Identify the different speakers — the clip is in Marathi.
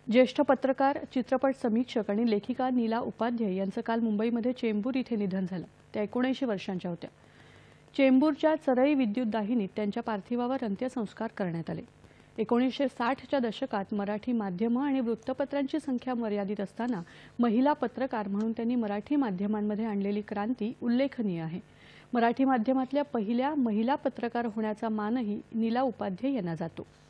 Speaker 1: ज्येष्ठ पत्रकार, चित्रपट समीक्षक आणि लेखिका नीला उपाध्याय यांचं काल मुंबईमध्ये चेंबूर इथे निधन झालं। त्या 79 वर्षांच्या होत्या। चेंबूरच्या चरई विद्युत दाहिनीत त्यांच्या पार्थिवावर अंत्यसंस्कार करण्यात आले। 1960च्या दशकात मराठी माध्यमं आणि वृत्तपत्रांची संख्या मर्यादित असताना महिला पत्रकार म्हणून त्यांनी मराठी माध्यमांमध्ये आणलेली क्रांती उल्लेखनीय आहे। मराठी माध्यमातल्या पहिल्या महिला पत्रकार होण्याचा मानही नीला उपाध्याय यांना जातो।